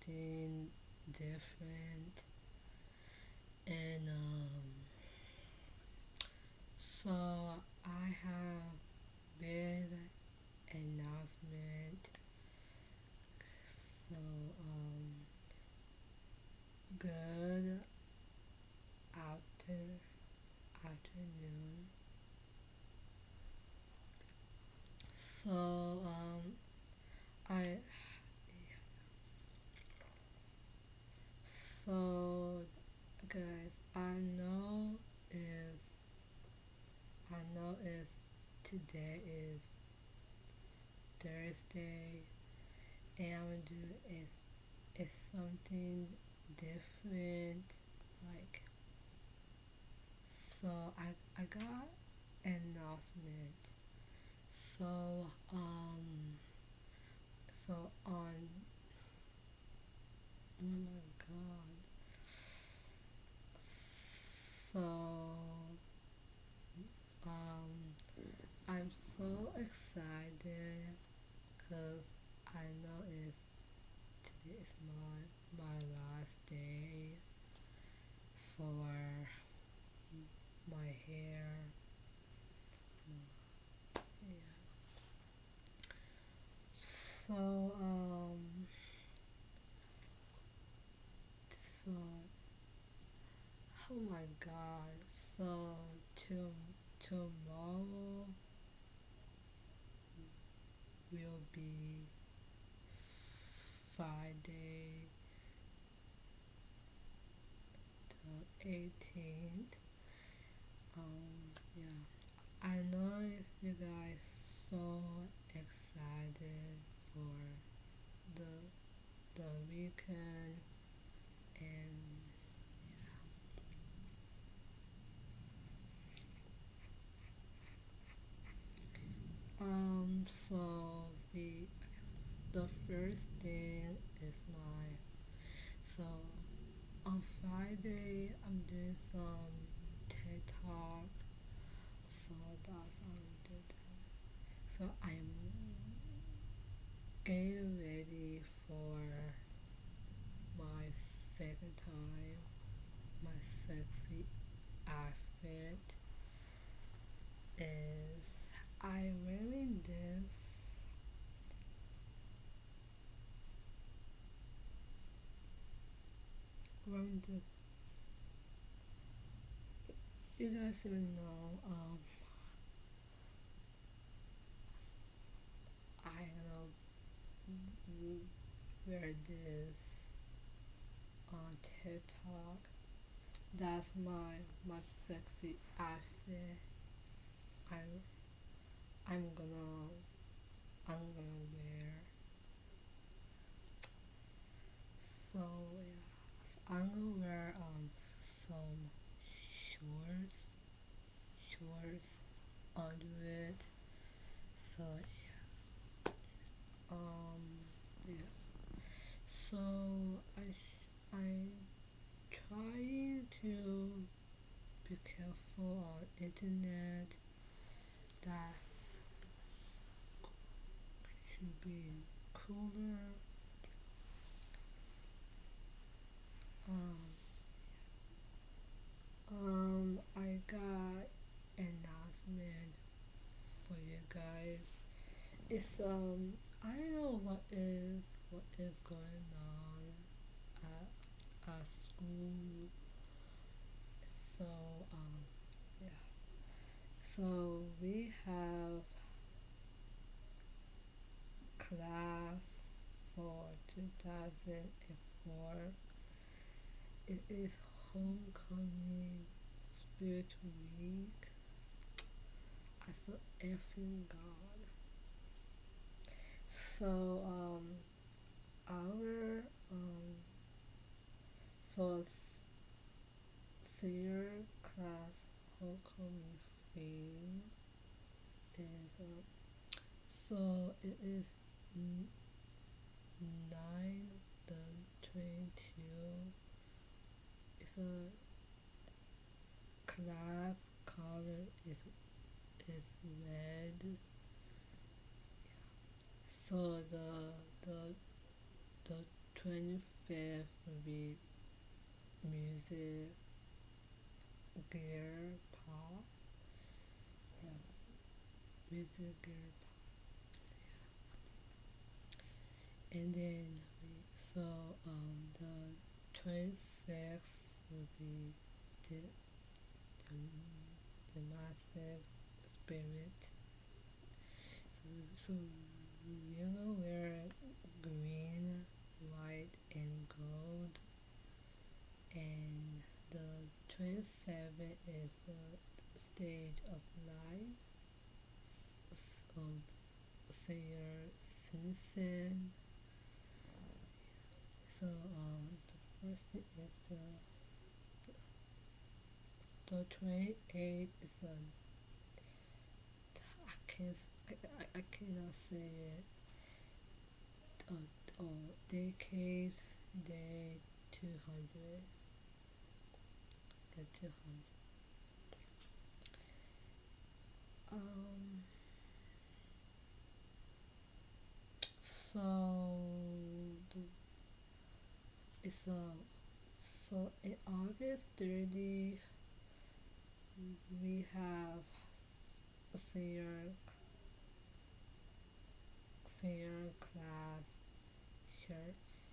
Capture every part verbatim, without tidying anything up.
something different. And um, so I have big announcement. So um, good after afternoon. So um, I so guys, I know if I know if today is Thursday and I'm gonna do is is something different. Like so, I I got an announcement. So um so on oh my god. So um I'm so excited because I know it's today is my my last day for my hair. Yeah. So um so oh my god. So to, tomorrow will be Friday the eighteenth. Um yeah. I know you guys so excited for the the weekend and um so we the first thing is my so on Friday I'm doing some TED Talk, so that's I'm doing that. So I'm getting ready for my second time, my sexy outfit is I'm wearing this wearing this you guys even know um I don't know wear this on TikTok. That's my my sexy outfit. I'm I'm gonna I'm gonna wear. So yeah, so I'm gonna wear um some shorts shorts under it. So um yeah. So I s- I try to be careful on internet that should be cooler. Um, um, I got announcement for you guys. It's um, I don't know what is what is going on at at school. So um, yeah. So we have class for two thousand four. It is homecoming spirit week. I feel effing God. So um our um so senior class homecoming theme is uh, so it is n- nine the twenty-two. It's a class color is is red. So the the the twenty fifth would be music, gear, pop. Yeah, music, gear, pop. And then we, so um the twenty-sixth would be the, the, the master spirit. So, so we're gonna wear green, white, and gold. And the twenty-seventh is the stage of life of singer Simpson. So um, the first thing is the the twenty-eighth is a I can't I, I, I cannot say it. Uh, uh, decades day two hundred. The two hundred. Um. So the, it's a so in August thirty we have a senior senior class shirts.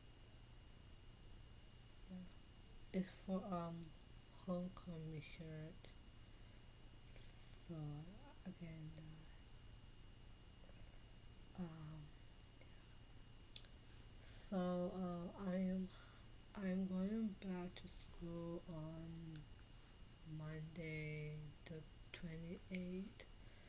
Yeah. It's for um homecoming shirt. So again, uh, um, so uh, I am I'm going back to school on Monday the twenty eighth.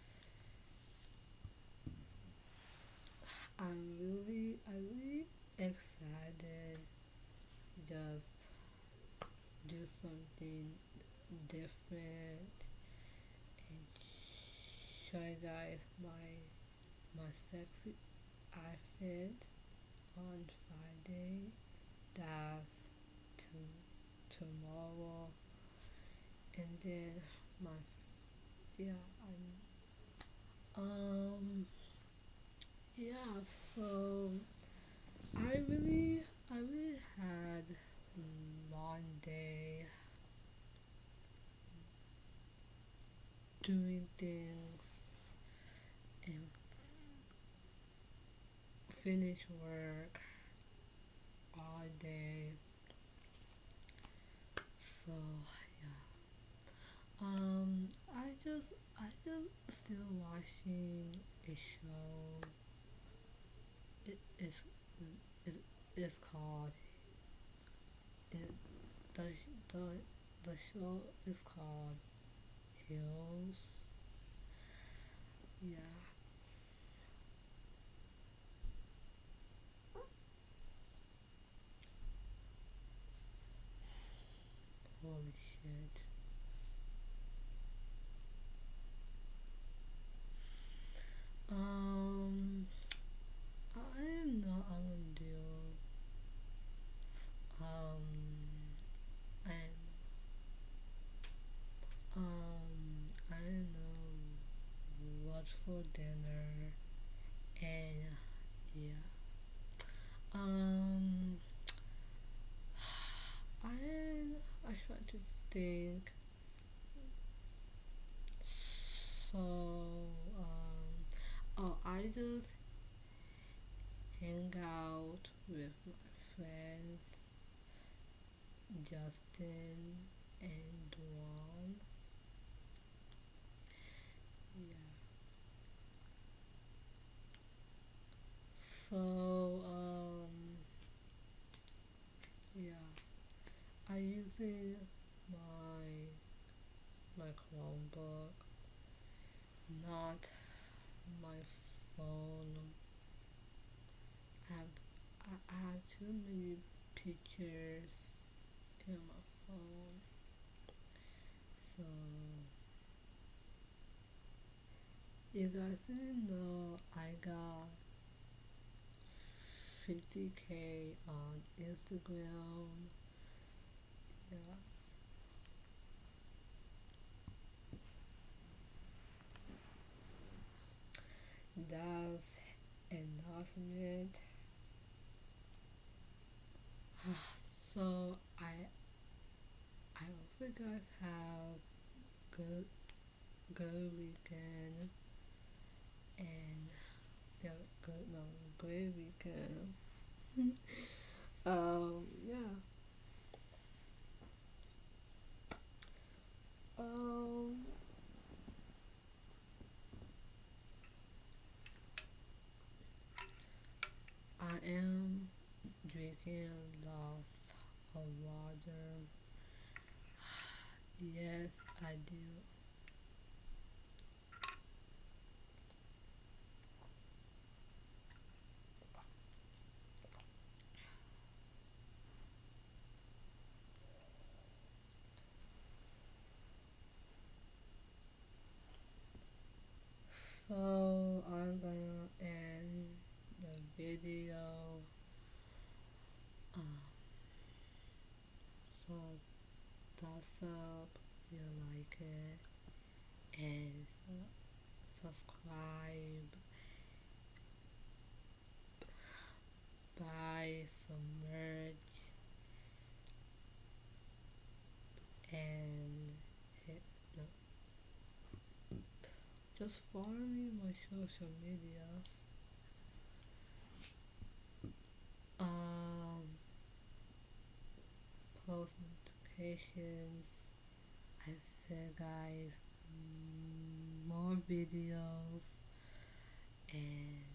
I'm really I really excited just do something different and show you guys my my sexy outfit on Friday. That's to, tomorrow. And then my yeah I'm um yeah so I really I really had long day doing things and finish work all day. So yeah. Um I just I just still watching a show. It is it is called it, the the the show is called Hills. Yeah. Holy shit. Um I am not I'm gonna do um and um I don't know what for dinner and yeah. Um I I try to think so um oh I just hang out with my friends Justin and Duan. Yeah. So um yeah, I using my my Chromebook, not my phone. I have I, I have too many pictures in my phone. So you guys didn't know I got fifty K on Instagram. Yeah, that's announcement. you guys have good good weekend and yeah, good no great weekend. um yeah. Um I am drinking lots of water. Yes, I do. So I'm gonna end the video. Um, so thumbs up if you like it and subscribe. Buy some merch and hit, no, just follow me on my social medias. Um, post notifications. I said, guys, mm, more videos and